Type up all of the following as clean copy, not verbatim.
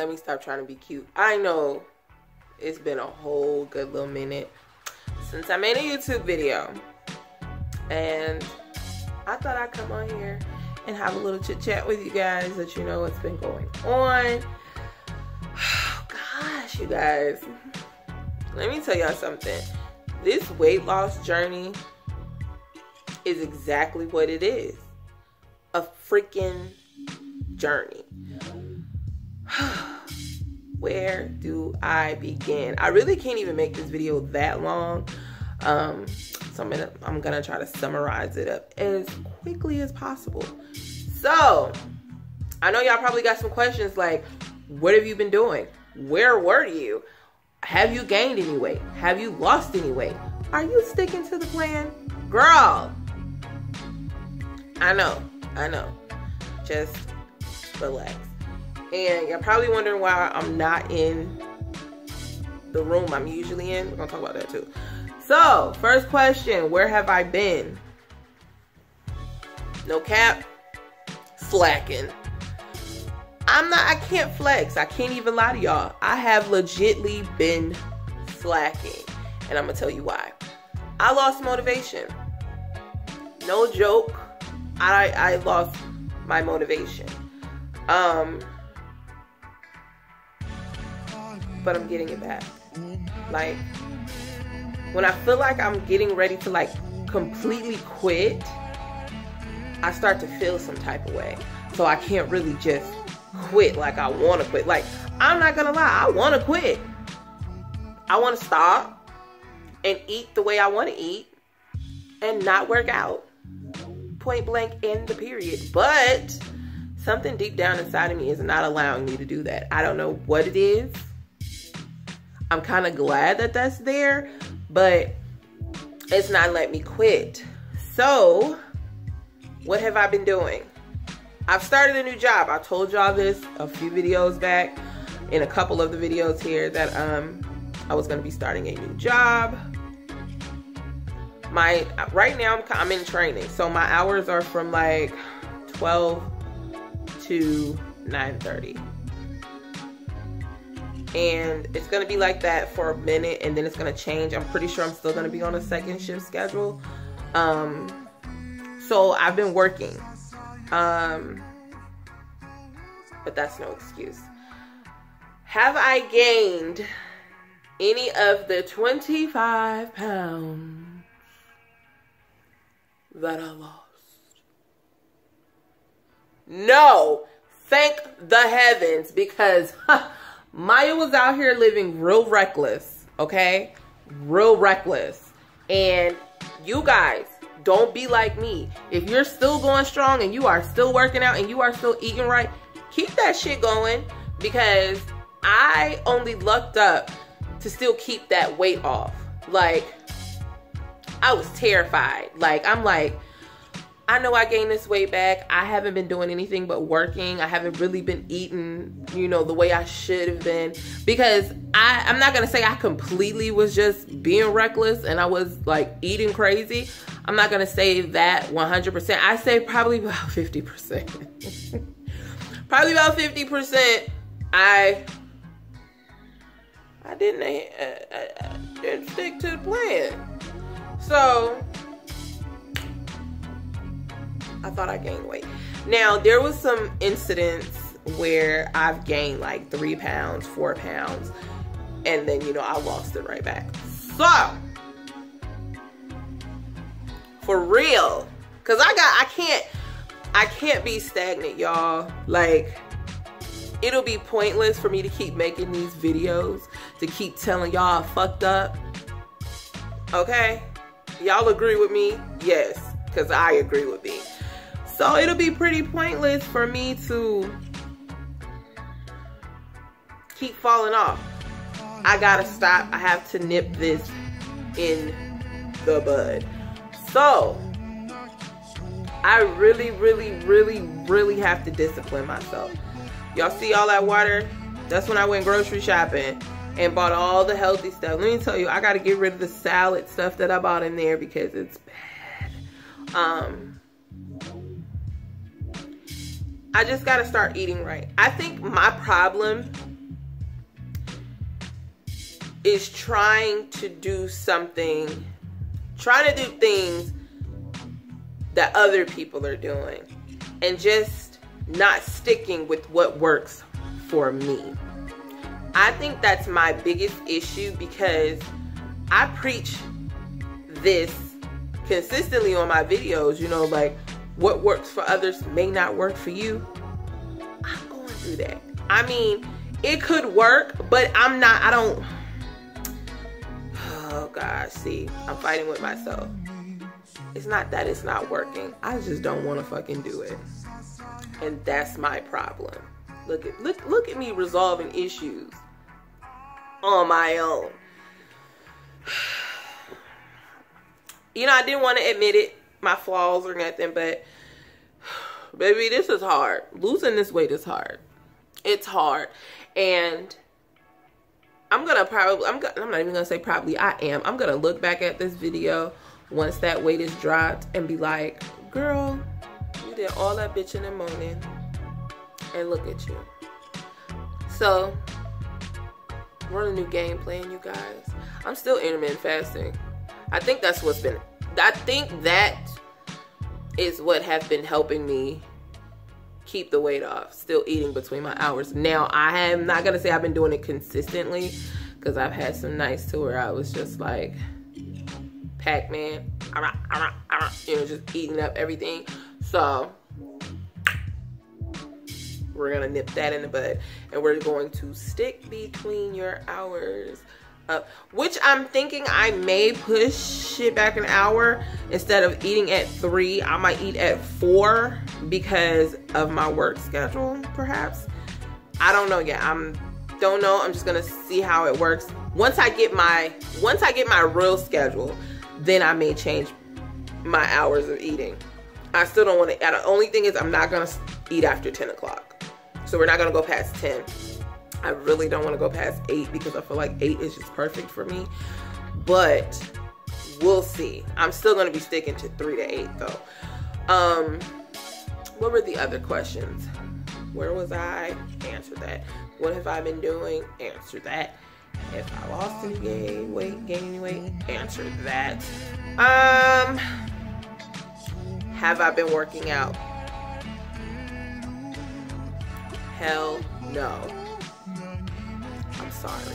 Let me stop trying to be cute. I know it's been a whole good little minute since I made a YouTube video. And I thought I'd come on here and have a little chit chat with you guys, let you know what's been going on. Oh, gosh, you guys. Let me tell y'all something. This weight loss journey is exactly what it is. A freaking journey. Where do I begin? I really can't even make this video that long. So I'm gonna try to summarize it up as quickly as possible. So I know y'all probably got some questions like, what have you been doing? Where were you? Have you gained any weight? Have you lost any weight? Are you sticking to the plan? Girl, I know. Just relax. And you're probably wondering why I'm not in the room I'm usually in. We're gonna talk about that too. So, first question, where have I been? No cap, slacking. I can't flex. I can't even lie to y'all. I have legitly been slacking. And I'm gonna tell you why. I lost motivation. No joke. I lost my motivation. But I'm getting it back. Like, when I feel like I'm getting ready to like completely quit, I start to feel some type of way. So I can't really just quit like I want to quit. Like, I'm not gonna lie, I want to quit. I want to stop and eat the way I want to eat and not work out. Point blank, end the period. But something deep down inside of me is not allowing me to do that. I don't know what it is. I'm kind of glad that that's there, but it's not letting me quit. So what have I been doing? I've started a new job. I told y'all this a few videos back, in a couple of the videos here, that I was going to be starting a new job. Right now I'm in training, so my hours are from like 12 to 9:30. And it's going to be like that for a minute, and then it's going to change. I'm pretty sure I'm still going to be on a second shift schedule. So I've been working. But that's no excuse. Have I gained any of the 25 pounds that I lost? No. Thank the heavens, because Maya was out here living real reckless, okay? Real reckless. And you guys, don't be like me. If you're still going strong and you are still working out and you are still eating right, keep that shit going, because I only lucked up to still keep that weight off. Like, I was terrified. Like, I'm like, I know I gained this weight back. I haven't been doing anything but working. I haven't really been eating, you know, the way I should have been. Because I'm not going to say I completely was just being reckless and I was like eating crazy. I'm not going to say that 100%. I say probably about 50%. Probably about 50%. I didn't stick to the plan. So I thought I gained weight. Now, there was some incidents where I've gained like 3 pounds, 4 pounds, and then, you know, I lost it right back. So, for real, because I can't be stagnant, y'all. Like, it'll be pointless for me to keep making these videos, to keep telling y'all I fucked up. Okay? Y'all agree with me? Yes, because I agree with me. So it'll be pretty pointless for me to keep falling off. I gotta stop. I have to nip this in the bud. So I really, really, really, really have to discipline myself. Y'all see all that water? That's when I went grocery shopping and bought all the healthy stuff. Let me tell you, I gotta get rid of the salad stuff that I bought in there because it's bad. I just gotta start eating right. I think my problem is trying to do things that other people are doing and just not sticking with what works for me. I think that's my biggest issue, because I preach this consistently on my videos, you know, like what works for others may not work for you. I'm going through that. I mean, it could work, but oh gosh, see, I'm fighting with myself. It's not that it's not working. I just don't want to fucking do it. And that's my problem. Look at me resolving issues on my own. You know, I didn't want to admit it, my flaws or nothing, but baby, this is hard. Losing this weight is hard. It's hard. And I'm not even gonna say probably, I am. I'm gonna look back at this video once that weight is dropped and be like, girl, you did all that bitching and moaning, and look at you. So we're on a new game plan, you guys. I'm still intermittent fasting. I think that is what has been helping me keep the weight off. Still eating between my hours. Now, I am not gonna say I've been doing it consistently, because I've had some nights to where I was just like Pac-Man, you know, just eating up everything. So we're gonna nip that in the bud, and we're going to stick between your hours up, which I'm thinking I may push it back an hour. Instead of eating at 3, I might eat at 4 because of my work schedule, perhaps. I don't know yet. Don't know. I'm just gonna see how it works. Once I get my real schedule, then I may change my hours of eating. I still don't want to. The only thing is, I'm not gonna eat after 10 o'clock. So we're not gonna go past 10. I really don't want to go past 8 because I feel like 8 is just perfect for me. But we'll see. I'm still going to be sticking to 3 to 8 though. What were the other questions? Where was I? Answer that. What have I been doing? Answer that. If I lost any gain weight, answer that. Have I been working out? Hell no. I'm sorry.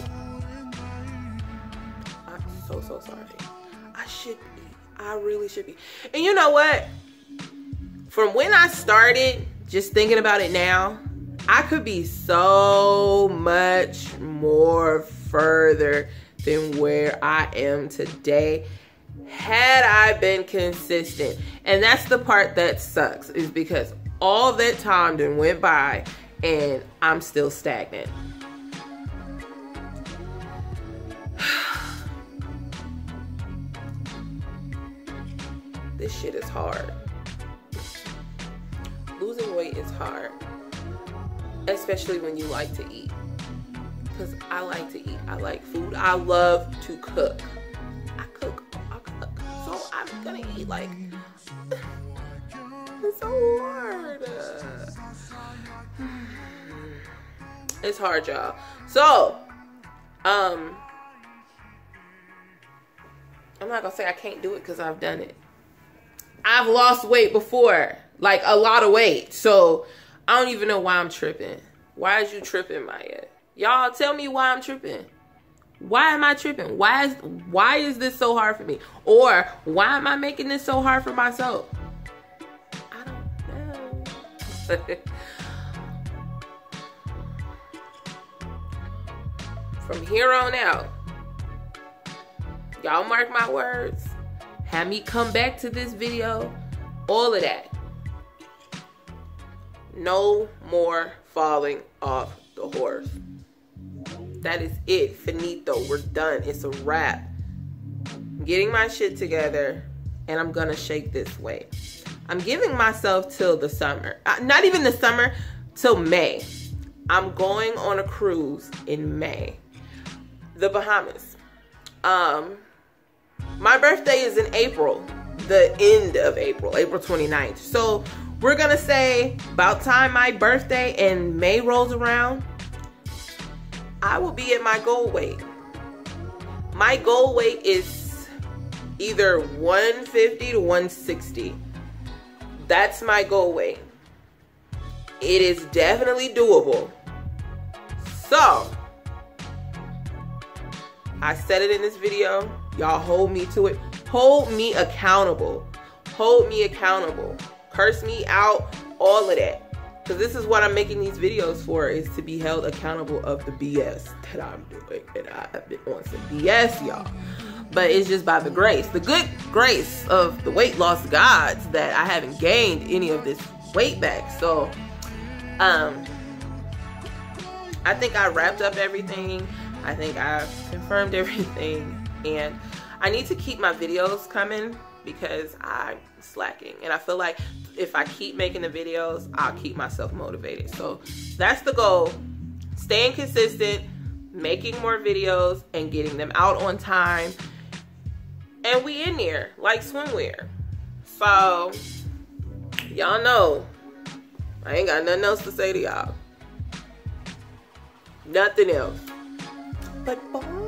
I'm so sorry. I should be. I really should be. And you know what? From when I started, just thinking about it now, I could be so much more further than where I am today had I been consistent. And that's the part that sucks, is because all that time done went by and I'm still stagnant. This shit is hard. Losing weight is hard, especially when you like to eat. Because I like to eat. I like food. I love to cook. I cook. So I'm gonna eat like. It's so hard. It's hard, y'all. So, I'm not gonna say I can't do it because I've done it. I've lost weight before, like a lot of weight. So I don't even know why I'm tripping. Why is you tripping, Maya? Y'all tell me why I'm tripping. Why am I tripping? Why is this so hard for me? Or why am I making this so hard for myself? I don't know. From here on out, y'all mark my words. Have me come back to this video. All of that. No more falling off the horse. That is it. Finito. We're done. It's a wrap. I'm getting my shit together and I'm gonna shake this weight. I'm giving myself till the summer. Not even the summer, till May. I'm going on a cruise in May. The Bahamas. My birthday is in April, the end of April, April 29th. So we're gonna say about time my birthday and May rolls around, I will be at my goal weight. My goal weight is either 150 to 160. That's my goal weight. It is definitely doable. So, I said it in this video. Y'all hold me to it. Hold me accountable. Hold me accountable. Curse me out, all of that. Because this is what I'm making these videos for, is to be held accountable of the BS that I'm doing. And I've been on some BS, y'all. But it's just by the grace, the good grace of the weight loss gods, that I haven't gained any of this weight back. So, I think I wrapped up everything. I think I've confirmed everything. And I need to keep my videos coming because I'm slacking. And I feel like if I keep making the videos, I'll keep myself motivated. So that's the goal. Staying consistent, making more videos, and getting them out on time. And we in there like swimwear. So y'all know I ain't got nothing else to say to y'all. Nothing else. But boy,